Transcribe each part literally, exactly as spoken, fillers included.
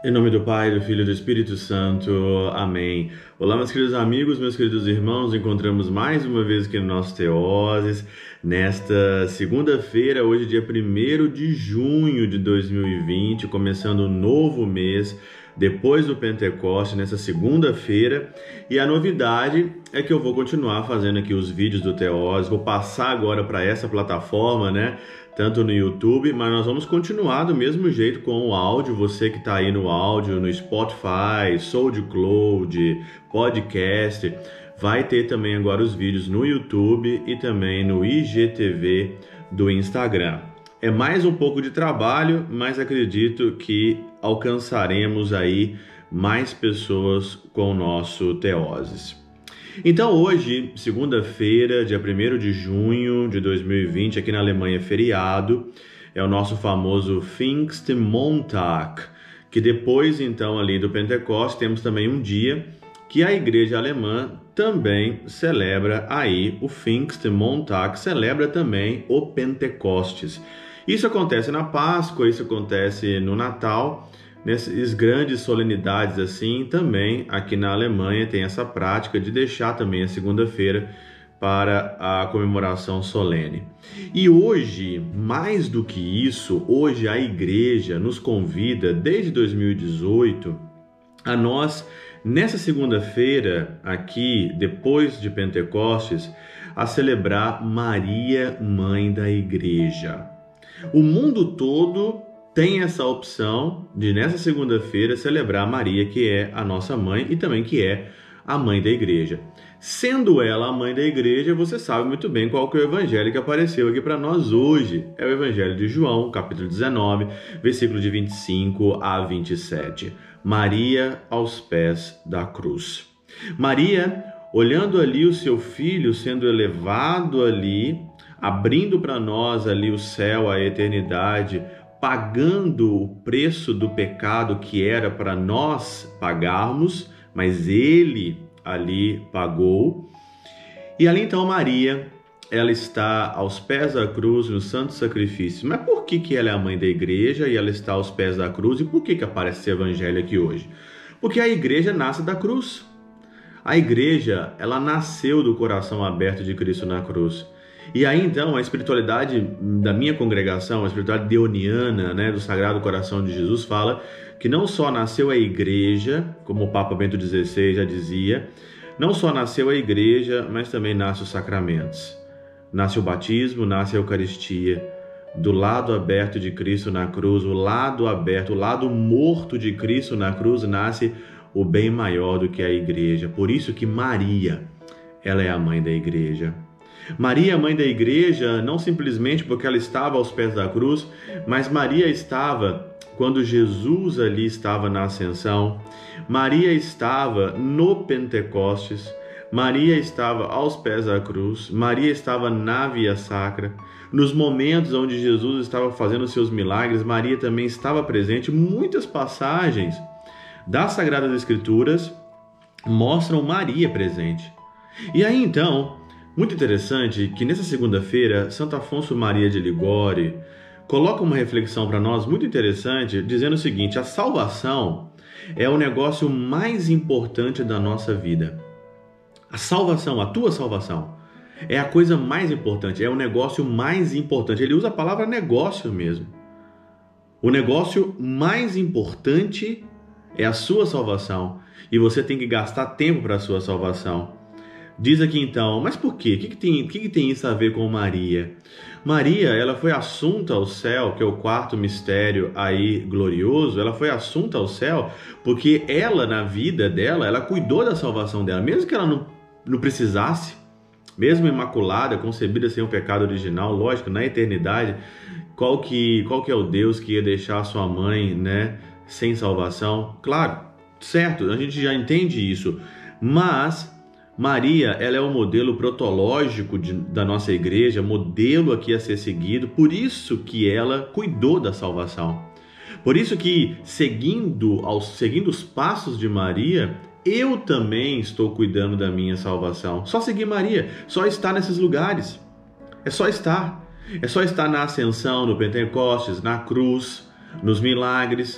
Em nome do Pai, do Filho e do Espírito Santo. Amém. Olá, meus queridos amigos, meus queridos irmãos. Nos encontramos mais uma vez aqui no nosso Teoses, nesta segunda-feira, hoje dia primeiro de junho de dois mil e vinte, começando um novo mês, depois do Pentecoste, nessa segunda-feira. E a novidade é que eu vou continuar fazendo aqui os vídeos do Teoses, vou passar agora para essa plataforma, né? Tanto no YouTube, mas nós vamos continuar do mesmo jeito com o áudio. Você que está aí no áudio, no Spotify, SoundCloud, podcast, vai ter também agora os vídeos no YouTube e também no I G T V do Instagram. É mais um pouco de trabalho, mas acredito que alcançaremos aí mais pessoas com o nosso Teoses. Então hoje, segunda-feira, dia primeiro de junho de dois mil e vinte, aqui na Alemanha é feriado, é o nosso famoso Pfingstmontag, que depois então ali do Pentecostes temos também um dia que a igreja alemã também celebra aí o Pfingstmontag, celebra também o Pentecostes. Isso acontece na Páscoa, isso acontece no Natal. Nessas grandes solenidades assim, também aqui na Alemanha tem essa prática de deixar também a segunda-feira para a comemoração solene. E hoje, mais do que isso, hoje a igreja nos convida, desde dois mil e dezoito, a nós, nessa segunda-feira aqui, depois de Pentecostes, a celebrar Maria, Mãe da Igreja. O mundo todo tem essa opção de, nessa segunda-feira, celebrar Maria, que é a nossa mãe e também que é a mãe da igreja. Sendo ela a mãe da igreja, você sabe muito bem qual que é o evangelho que apareceu aqui para nós hoje. É o evangelho de João, capítulo dezenove, versículo de vinte e cinco a vinte e sete. Maria aos pés da cruz. Maria, olhando ali o seu filho sendo elevado ali, abrindo para nós ali o céu, a eternidade, pagando o preço do pecado que era para nós pagarmos, mas ele ali pagou. E ali então Maria, ela está aos pés da cruz no santo sacrifício. Mas por que que ela é a mãe da igreja e ela está aos pés da cruz? E por que que aparece esse evangelho aqui hoje? Porque a igreja nasce da cruz. A igreja, ela nasceu do coração aberto de Cristo na cruz. E aí então a espiritualidade da minha congregação, a espiritualidade deoniana, né, do Sagrado Coração de Jesus, fala que não só nasceu a igreja, como o Papa Bento dezesseis já dizia, não só nasceu a igreja, mas também nasce os sacramentos. Nasce o batismo, nasce a Eucaristia. Do lado aberto de Cristo na cruz, o lado aberto, o lado morto de Cristo na cruz, nasce o bem maior do que a igreja. Por isso que Maria, ela é a mãe da igreja. Maria, mãe da igreja, não simplesmente porque ela estava aos pés da cruz, mas Maria estava quando Jesus ali estava na ascensão, Maria estava no Pentecostes, Maria estava aos pés da cruz, Maria estava na via sacra, nos momentos onde Jesus estava fazendo seus milagres, Maria também estava presente. Muitas passagens das Sagradas Escrituras mostram Maria presente. E aí então, muito interessante que nessa segunda-feira, Santo Afonso Maria de Ligório coloca uma reflexão para nós muito interessante, dizendo o seguinte: a salvação é o negócio mais importante da nossa vida. A salvação, a tua salvação, é a coisa mais importante, é o negócio mais importante. Ele usa a palavra negócio mesmo. O negócio mais importante é a sua salvação e você tem que gastar tempo para a sua salvação. Diz aqui então, mas por quê? O que, que, tem, o que, que tem isso a ver com Maria? Maria, ela foi assunta ao céu, que é o quarto mistério aí glorioso, ela foi assunta ao céu porque ela, na vida dela, ela cuidou da salvação dela, mesmo que ela não, não precisasse, mesmo imaculada, concebida sem o pecado original, lógico, na eternidade, qual que, qual que é o Deus que ia deixar sua mãe, né, sem salvação? Claro, certo, a gente já entende isso, mas Maria, ela é o modelo protológico de, da nossa igreja, modelo aqui a ser seguido, por isso que ela cuidou da salvação. Por isso que, seguindo, aos, seguindo os passos de Maria, eu também estou cuidando da minha salvação. Só seguir Maria, só estar nesses lugares. É só estar. É só estar na ascensão, no Pentecostes, na cruz, nos milagres.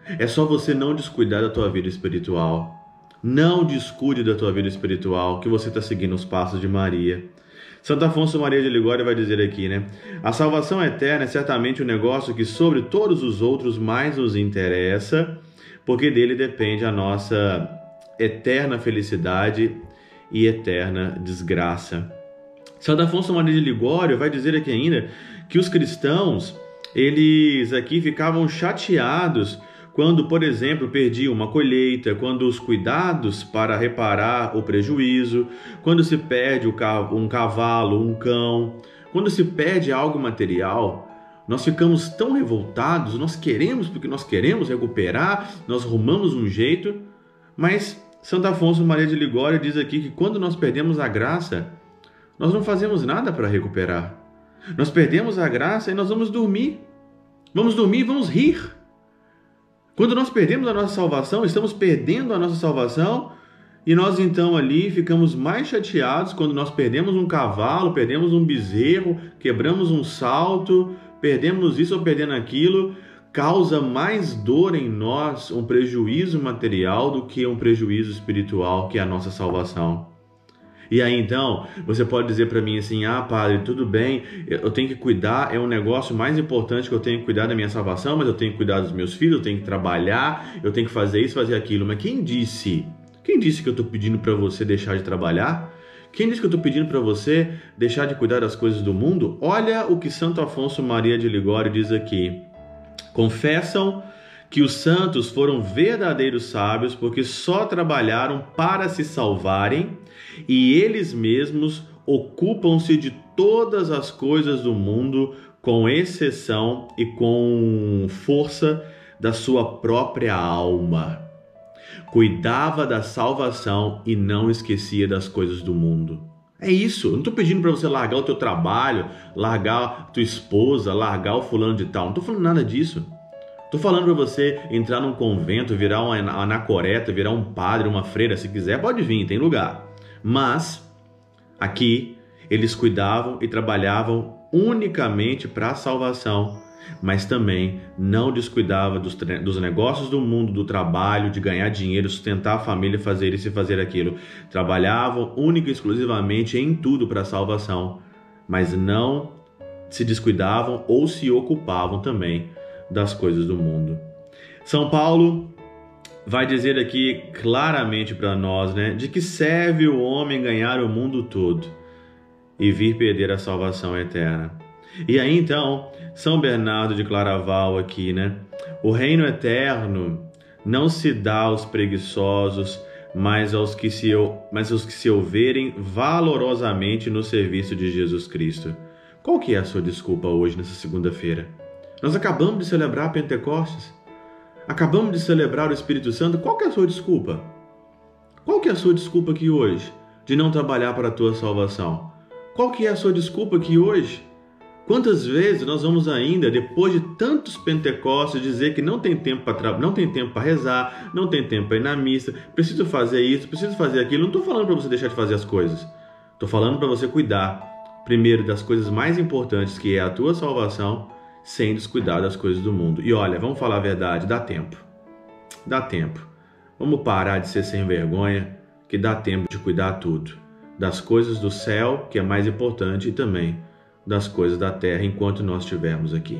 É só você não descuidar da tua vida espiritual. Não descuide da tua vida espiritual, que você está seguindo os passos de Maria. Santo Afonso Maria de Ligório vai dizer aqui, né? A salvação eterna é certamente um negócio que sobre todos os outros mais nos interessa, porque dele depende a nossa eterna felicidade e eterna desgraça. Santo Afonso Maria de Ligório vai dizer aqui ainda que os cristãos, eles aqui ficavam chateados quando, por exemplo, perdiam uma colheita, quando os cuidados para reparar o prejuízo, quando se perde um cavalo, um cão, quando se perde algo material, nós ficamos tão revoltados, nós queremos, porque nós queremos recuperar, nós arrumamos um jeito, mas Santo Afonso Maria de Ligório diz aqui que quando nós perdemos a graça, nós não fazemos nada para recuperar. Nós perdemos a graça e nós vamos dormir. Vamos dormir e vamos rir. Quando nós perdemos a nossa salvação, estamos perdendo a nossa salvação e nós então ali ficamos mais chateados quando nós perdemos um cavalo, perdemos um bezerro, quebramos um salto, perdemos isso ou perdendo aquilo, causa mais dor em nós um prejuízo material do que um prejuízo espiritual, que é a nossa salvação. E aí então, você pode dizer para mim assim, ah padre, tudo bem, eu tenho que cuidar, é um negócio mais importante que eu tenho que cuidar da minha salvação, mas eu tenho que cuidar dos meus filhos, eu tenho que trabalhar, eu tenho que fazer isso, fazer aquilo. Mas quem disse? Quem disse que eu estou pedindo para você deixar de trabalhar? Quem disse que eu estou pedindo para você deixar de cuidar das coisas do mundo? Olha o que Santo Afonso Maria de Ligório diz aqui. Confessam que os santos foram verdadeiros sábios porque só trabalharam para se salvarem e eles mesmos ocupam-se de todas as coisas do mundo com exceção e com força da sua própria alma. Cuidava da salvação e não esquecia das coisas do mundo. É isso, eu não estou pedindo para você largar o teu trabalho, largar a tua esposa, largar o fulano de tal, não estou falando nada disso. Estou falando para você entrar num convento, virar uma anacoreta, virar um padre, uma freira, se quiser, pode vir, tem lugar. Mas, aqui, eles cuidavam e trabalhavam unicamente para a salvação, mas também não descuidava dos, dos negócios do mundo, do trabalho, de ganhar dinheiro, sustentar a família, fazer isso e fazer aquilo. Trabalhavam única e exclusivamente em tudo para a salvação, mas não se descuidavam ou se ocupavam também das coisas do mundo. São Paulo vai dizer aqui claramente para nós, né, de que serve o homem ganhar o mundo todo e vir perder a salvação eterna. E aí então, São Bernardo de Claraval aqui, né, o reino eterno não se dá aos preguiçosos, mas aos que se, mas aos que se houverem valorosamente no serviço de Jesus Cristo. Qual que é a sua desculpa hoje, nessa segunda-feira? Nós acabamos de celebrar Pentecostes. Acabamos de celebrar o Espírito Santo. Qual que é a sua desculpa? Qual que é a sua desculpa aqui hoje de não trabalhar para a tua salvação? Qual que é a sua desculpa aqui hoje? Quantas vezes nós vamos ainda, depois de tantos Pentecostes, dizer que não tem tempo para não tem tempo para rezar, não tem tempo para ir na missa, preciso fazer isso, preciso fazer aquilo. Não estou falando para você deixar de fazer as coisas. Estou falando para você cuidar, primeiro, das coisas mais importantes, que é a tua salvação, sem descuidar das coisas do mundo. E olha, vamos falar a verdade, dá tempo. Dá tempo. Vamos parar de ser sem vergonha, que dá tempo de cuidar tudo. Das coisas do céu, que é mais importante, e também das coisas da terra, enquanto nós estivermos aqui.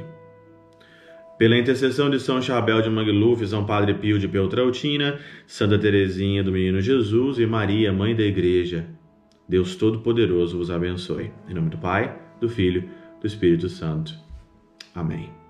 Pela intercessão de São Chabel de Mangluf, São Padre Pio de Peltrautina, Santa Teresinha do Menino Jesus e Maria, Mãe da Igreja, Deus Todo-Poderoso vos abençoe. Em nome do Pai, do Filho, do Espírito Santo. Amém.